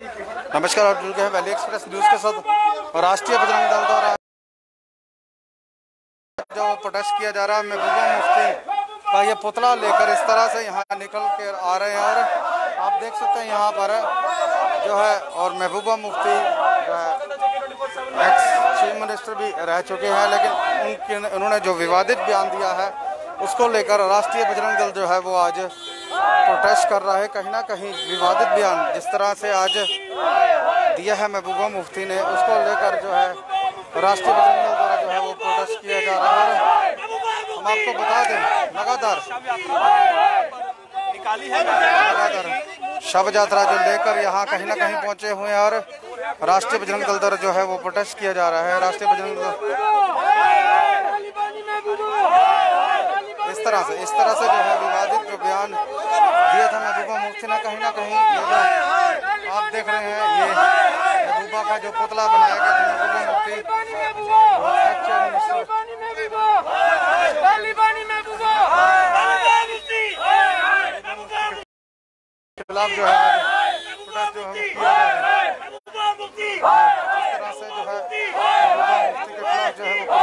नमस्कार, आप जुड़ गए हैं वैली एक्सप्रेस न्यूज़ के साथ। और राष्ट्रीय बजरंग दल द्वारा जो प्रोटेस्ट किया जा रहा है, महबूबा मुफ्ती का ये पुतला लेकर इस तरह से यहाँ निकल के आ रहे हैं। और आप देख सकते हैं यहाँ पर जो है, और महबूबा मुफ्ती जो है एक्स चीफ मिनिस्टर भी रह चुके हैं, लेकिन उन्होंने जो विवादित बयान दिया है उसको लेकर राष्ट्रीय बजरंग दल जो है वो आज प्रोटेस्ट कर रहा है। कहीं ना कहीं विवादित बयान जिस तरह से आज दिया है महबूबा मुफ्ती ने, उसको लेकर जो है राष्ट्रीय बजरंग दल द्वारा जो है वो प्रोटेस्ट किया जा रहा है। हम आपको बता दें, लगातार शव यात्रा जो लेकर यहाँ कहीं ना कहीं पहुँचे हुए हैं और राष्ट्रीय बजरंग दल द्वारा जो है वो प्रोटेस्ट किया जा रहा है। राष्ट्रीय बजरंग दल इस तरह से जो है विवादित जो बयान दिया था महबूबा मुफ्ती ने, कहीं ना कहीं ये जो आप देख रहे हैं ये महबूबा का जो पुतला बनाया गया था महबूबा मुफ्ती खिलाफ जो है प्रोटेस्ट जो हम किया जा रहा है। इस तरह से जो है महबूबा मुफ्ती के खिलाफ जो है वो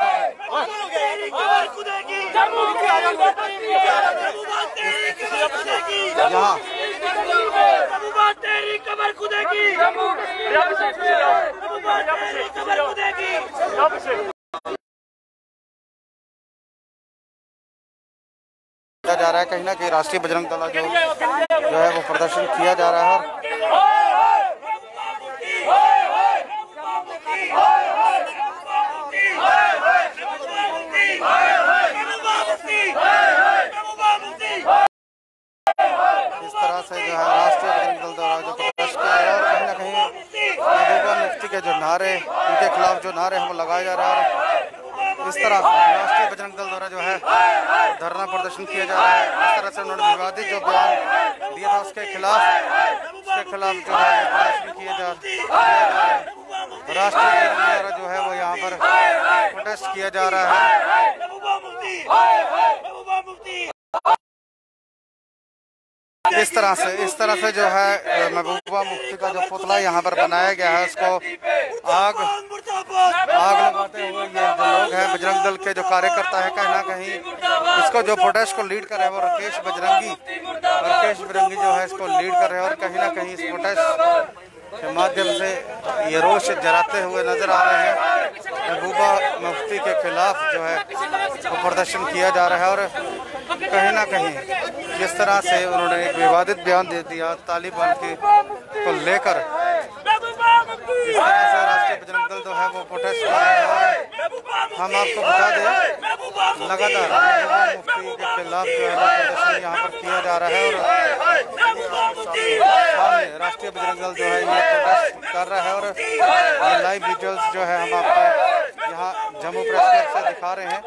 जा रहा है। कहीं ना कहीं राष्ट्रीय बजरंग दल जो है वो प्रदर्शन किया जा रहा है। इस तरह से जो है राष्ट्रीय बजरंग दल द्वारा जो प्रोटेस्ट किया है और कहीं ना कहीं महबूबा मुफ्ती के जो नारे, उनके खिलाफ जो नारे हम लगाए जा रहे हैं। और इस तरह राष्ट्रीय बजरंग दल द्वारा जो है धरना प्रदर्शन किया जा रहा है। इस तरह से उन्होंने विवादित जो बयान दिया था उसके खिलाफ जो है प्रदर्शन किया जा रहा है। राष्ट्रीय बजरंग दल द्वारा जो है वो यहाँ पर प्रोटेस्ट किया जा रहा है। इस तरह से जो है महबूबा मुफ्ती का जो पुतला यहाँ पर बनाया गया है उसको आग लगाते हुए ये जो लोग हैं बजरंग दल के जो कार्यकर्ता है, कहीं ना कहीं इसको जो प्रोटेस्ट को लीड कर रहे हैं वो राकेश बजरंगी जो है इसको लीड कर रहे हैं। और कहीं ना कहीं इस प्रोटेस्ट के माध्यम से ये रोष जलाते हुए नजर आ रहे हैं। महबूबा मुफ्ती के खिलाफ जो है वो प्रदर्शन किया जा रहा है। और कहीं ना कहीं जिस तरह से उन्होंने एक विवादित बयान दे दिया तालिबान को लेकर, इस तरह से राष्ट्रीय बजरंग दल जो है वो प्रोटेस्ट कर रहे हैं। हम आपको बता दें, लगातार महबूबा मुफ्ती के खिलाफ जो है वो प्रदर्शन यहाँ पर किया जा रहा है। और सामने राष्ट्रीय बजरंग दल जो है ये प्रोटेस्ट कर रहा है। और ये लाइव विजुअल्स जो है हम आपको यहाँ जम्मू प्रेस क्लब से दिखा रहे हैं।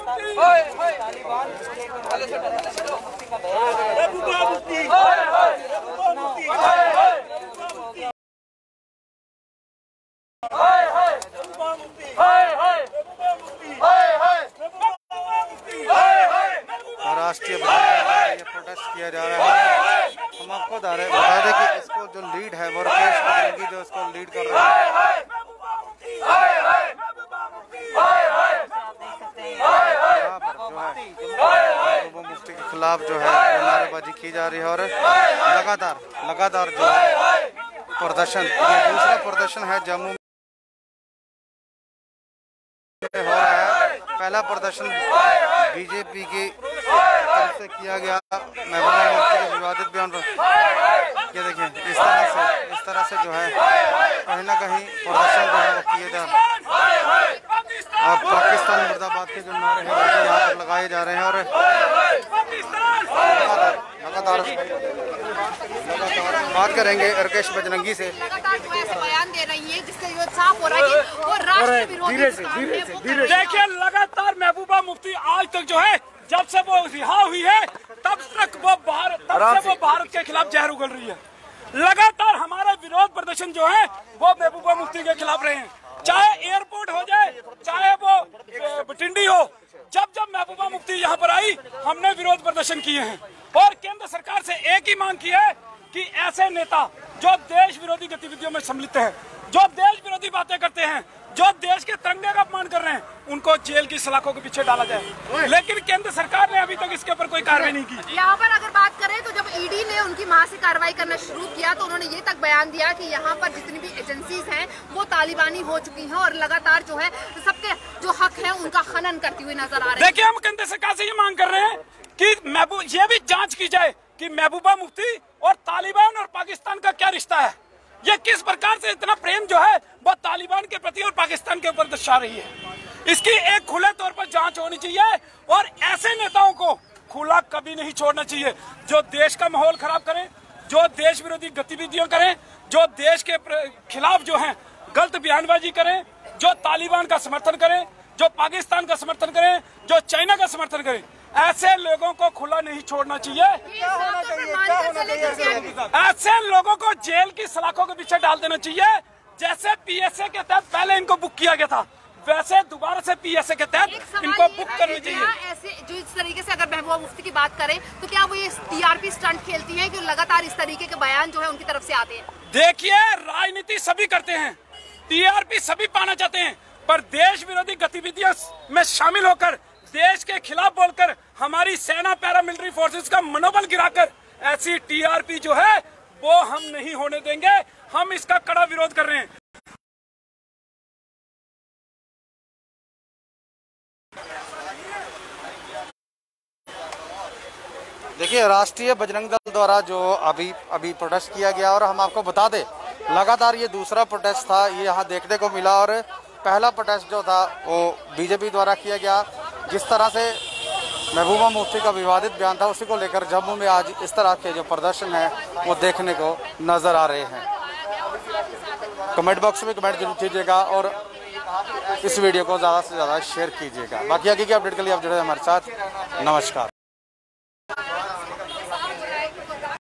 राष्ट्रीय ये प्रोटेस्ट किया जा रहा है। हम आपको बता दें कि इसको जो लीड है वो राकेश बजरंगी जो इसको लीड कर रहा है। यहाँ पर जो है महबूबा मुफ्ती के खिलाफ जो है नारेबाजी की जा रही है। और लगातार जो प्रदर्शन, ये दूसरा प्रदर्शन है जम्मू में हो रहा है। पहला प्रदर्शन बीजेपी की तरफ से किया गया महबूबा मुफ्ती के विवादित बयान पर। ये देखिए इस तरह से जो है कहीं ना कहीं प्रदर्शन जो है वो किए जा रहे हैं। अब पाकिस्तान मुर्दाबाद के जो नारे हैं वो यहाँ पर लगाए जा रहे हैं। और लगातार बात करेंगे राकेश बजरंगी से। बयान दे रही है जिससे ये साफ हो रहा है वो राष्ट्र विरोधी। देखिए लगातार महबूबा मुफ्ती आज तक जो है जब से वो रिहा हुई है तब से वो भारत के खिलाफ जहर उगल रही है। लगातार हमारा विरोध प्रदर्शन जो है वो महबूबा मुफ्ती के खिलाफ रहे हैं, चाहे एयरपोर्ट हो जाए चाहे वो बटिंडी हो। जब महबूबा मुफ्ती यहाँ पर आई हमने विरोध प्रदर्शन किए हैं और केंद्र सरकार से एक ही मांग की है कि ऐसे नेता जो देश विरोधी गतिविधियों में सम्मिलित हैं, जो देश विरोधी बातें करते हैं, जो देश के तिरंगे का अपमान कर रहे हैं, उनको जेल की सलाखों के पीछे डाला जाए। लेकिन केंद्र सरकार ने अभी तक इसके ऊपर कोई कार्रवाई नहीं की। यहाँ पर अगर बात करें तो जब ईडी ने उनकी मां से कार्रवाई करना शुरू किया तो उन्होंने ये तक बयान दिया कि यहाँ पर जितनी भी एजेंसीज हैं वो तालिबानी हो चुकी हैं और लगातार जो है सबके जो हक है उनका खनन करती हुई नजर आ रही है। देखिए, हम केंद्र सरकार से ये मांग कर रहे हैं कि ये भी जांच की जाए कि महबूबा मुफ्ती और तालिबान और पाकिस्तान का क्या रिश्ता है। ये किस प्रकार से इतना प्रेम जो है वो तालिबान के प्रति और पाकिस्तान के ऊपर दर्शा रही है। इसकी एक खुले तौर पर जांच होनी चाहिए और ऐसे नेताओं को खुला कभी नहीं छोड़ना चाहिए जो देश का माहौल खराब करें, जो देश विरोधी गतिविधियां करें, जो देश के खिलाफ जो है गलत बयानबाजी करें, जो तालिबान का समर्थन करें, जो पाकिस्तान का समर्थन करें, जो चाइना का समर्थन करें। ऐसे लोगों को खुला नहीं छोड़ना चाहिए। ऐसे लोगों को जेल की सलाखों के पीछे डाल देना चाहिए। जैसे पीएसए के तहत पहले इनको बुक किया गया था, वैसे दोबारा से पीएसए के तहत इनको बुक करना चाहिए। ऐसे जो इस तरीके से अगर महबूबा मुफ्ती की बात करें तो क्या वो ये टीआरपी स्टंट खेलती हैं कि लगातार इस तरीके के बयान जो है उनकी तरफ से आते हैं? देखिए, राजनीति सभी करते हैं, टीआरपी सभी पाना चाहते हैं, पर देश विरोधी गतिविधियों में शामिल होकर देश के खिलाफ बोलकर हमारी सेना पैरामिलिट्री फोर्सेस का मनोबल गिराकर ऐसी टीआरपी जो है वो हम नहीं होने देंगे। हम इसका कड़ा विरोध कर रहे हैं। देखिए, राष्ट्रीय बजरंग दल द्वारा जो अभी प्रोटेस्ट किया गया और हम आपको बता दें लगातार ये दूसरा प्रोटेस्ट था, ये यहाँ देखने को मिला। और पहला प्रोटेस्ट जो था वो बीजेपी द्वारा किया गया। जिस तरह से महबूबा मुफ्ती का विवादित बयान था उसी को लेकर जम्मू में आज इस तरह के जो प्रदर्शन है वो देखने को नजर आ रहे हैं। कमेंट बॉक्स में कमेंट जरूर कीजिएगा और इस वीडियो को ज़्यादा से ज़्यादा शेयर कीजिएगा। बाकी आगे की अपडेट के लिए आप जुड़े हमारे साथ। नमस्कार।